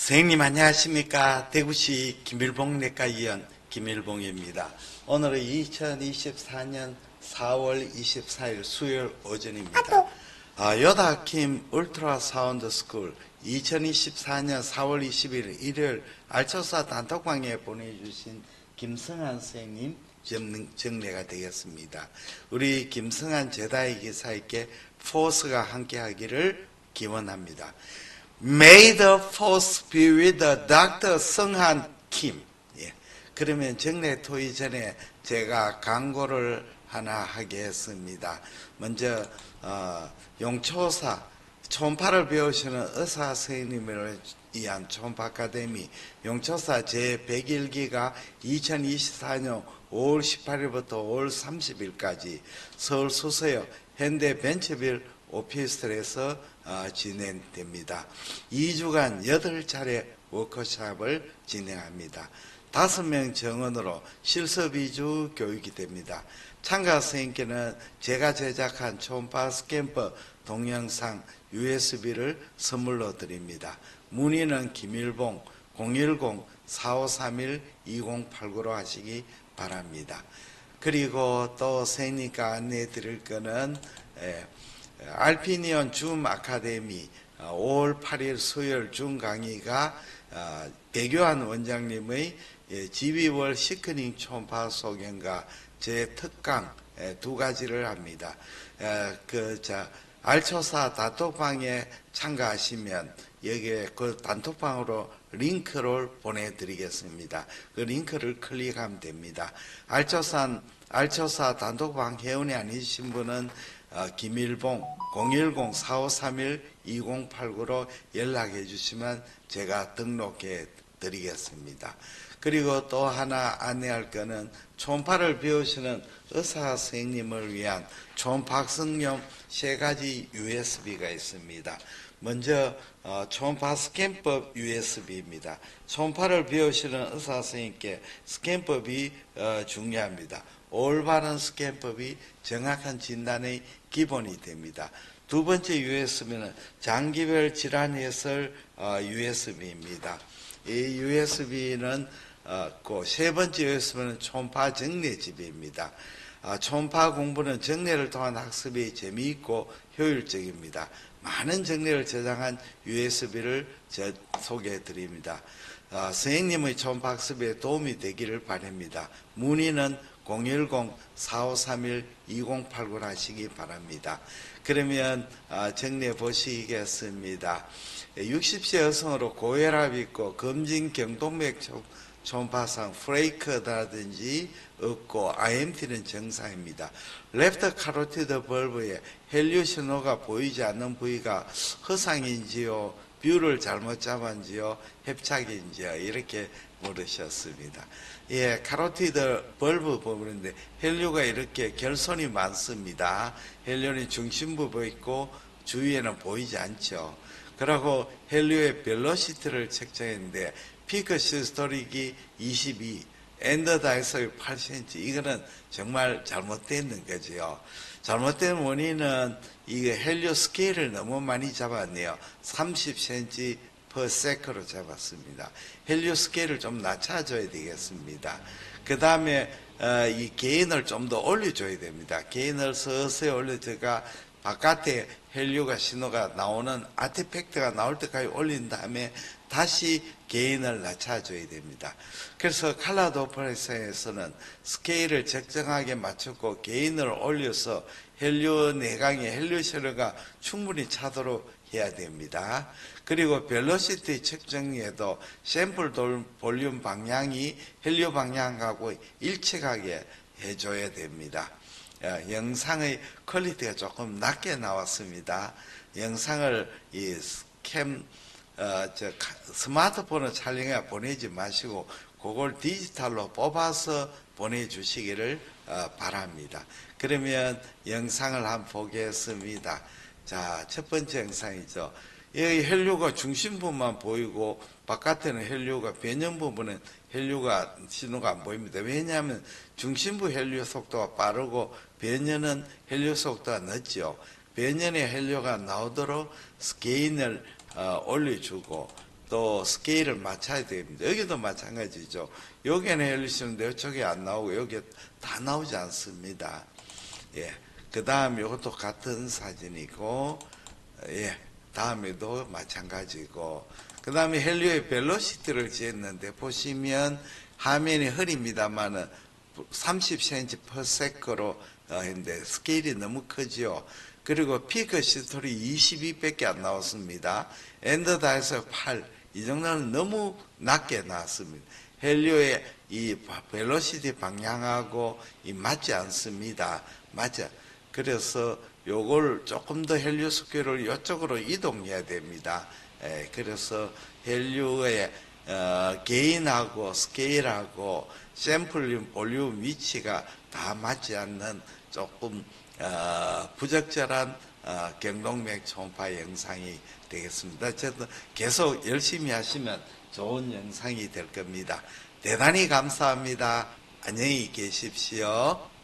선생님 안녕하십니까. 대구시 김일봉 내과의원 김일봉입니다. 오늘은 2024년 4월 24일 수요일 오전입니다. 요다킴 울트라 사운드 스쿨 2024년 4월 20일 일요일 알초사 단톡방에 보내주신 김성한 선생님 정례가 되겠습니다. 우리 김성한 제다의 기사에게 포스가 함께하기를 기원합니다. May the force be with the Dr. 성한 김. 예. 그러면 정례 토의 전에 제가 광고를 하나 하겠습니다. 먼저 용초사 초음파를 배우시는 의사 선생님을 위한 초음파 아카데미 용초사 제101기가 2024년 5월 18일부터 5월 30일까지 서울 수서역 현대 벤처빌 오피스텔에서 진행됩니다. 2주간 8차례 워크숍을 진행합니다. 5명 정원으로 실습 위주 교육이 됩니다. 참가 선생님께는 제가 제작한 초음파 스캔퍼 동영상 USB를 선물로 드립니다. 문의는 김일봉 010-4531-2089로 하시기 바랍니다. 그리고 또 선생님과 안내해 드릴 거는 알피니온 줌 아카데미 5월 8일 수요일 줌 강의가 배교한 원장님의 12월 시크닝 초음파 소견과 제 특강 두 가지를 합니다. 알초사 단톡방에 참가하시면 여기에 그 단톡방으로 링크를 보내드리겠습니다. 그 링크를 클릭하면 됩니다. 알초사 단톡방 회원이 아니신 분은 김일봉 010-4531-2089로 연락해 주시면 제가 등록해 드리겠습니다. 그리고 또 하나 안내할 거는 초음파를 배우시는 의사 선생님을 위한 초음파 학습용 3가지 USB가 있습니다. 먼저 초음파 스캔법 USB입니다. 초음파를 배우시는 의사 선생님께 스캔법이 중요합니다. 올바른 스캔법이 정확한 진단의 기본이 됩니다. 두 번째 USB는 장기별 질환 해설 USB입니다. 이 USB는 세 번째 USB는 초음파 정례집입니다. 초음파 공부는 정례를 통한 학습이 재미있고 효율적입니다. 많은 정례를 저장한 USB를 소개해 드립니다. 선생님의 초음파 학습에 도움이 되기를 바랍니다. 문의는 010-4531-2089로 하시기 바랍니다. 그러면 정례 보시겠습니다. 60세 여성으로 고혈압 있고 검진 경동맥 초음파상 프레이크라든지 없고 IMT는 정상입니다. 레프트 카로티드 벌브에 헬류 신호가 보이지 않는 부위가 허상인지요, 뷰를 잘못 잡았는지요, 협착인지요, 이렇게 물으셨습니다. 예, 카로티드 벌브 부분인데 헬류가 이렇게 결손이 많습니다. 헬류는 중심부 있고 주위에는 보이지 않죠. 그리고 헬류의 벨로시티를 측정했는데 피크 시스토릭이 22, 엔더 다이소이 8cm. 이거는 정말 잘못된 거지요. 잘못된 원인은 이 헬류 스케일을 너무 많이 잡았네요. 30cm per sec로 잡았습니다. 헬류 스케일을 좀 낮춰줘야 되겠습니다. 그 다음에 이 게인을 좀 더 올려줘야 됩니다. 게인을 서서히 올려줘가 바깥에 헬류가 신호가 나오는 아티팩트가 나올 때까지 올린 다음에 다시 게인을 낮춰줘야 됩니다. 그래서 칼라 도플렉서에서는 스케일을 적정하게 맞췄고 게인을 올려서 헬류 내강의 헬류 신호가 충분히 차도록 해야 됩니다. 그리고 벨로시티 측정에도 샘플 볼륨 방향이 헬류 방향하고 일치하게 해줘야 됩니다. 영상의 퀄리티가 조금 낮게 나왔습니다. 영상을 스마트폰을 촬영해 보내지 마시고 그걸 디지털로 뽑아서 보내주시기를 바랍니다. 그러면 영상을 한번 보겠습니다. 자, 첫 번째 영상이죠. 여기 헬류가 중심부만 보이고 바깥에는 헬류가 변형 부분은 헬류가 신호가 안 보입니다. 왜냐하면 중심부 헬류 속도가 빠르고 변형은 헬류 속도가 늦죠. 변형의 헬류가 나오도록 게인을 올려주고 또 스케일을 맞춰야 됩니다. 여기도 마찬가지죠. 여기는 헬리시는데 이쪽에 안 나오고 여기 다 나오지 않습니다. 예. 그 다음에 이것도 같은 사진이고, 예. 다음에도 마찬가지고, 그 다음에 헬리오의 벨로시티를 재었는데 보시면 화면이 흐립니다만은 30cm per sec로 했는데 스케일이 너무 크죠. 그리고 피크 시스톨이 22밖에 안 나왔습니다. 엔더다에서 8, 이 정도는 너무 낮게 나왔습니다. 헬리오의 이 벨로시티 방향하고 맞지 않습니다. 맞아. 그래서 요걸 조금 더 헬리오 스퀘어를 이쪽으로 이동해야 됩니다. 그래서 헬리오의 게인하고 스케일하고 샘플 볼륨 위치가 다 맞지 않는 조금 부적절한 경동맥 초음파 영상이 되겠습니다. 어쨌든 계속 열심히 하시면 좋은 영상이 될 겁니다. 대단히 감사합니다. 안녕히 계십시오.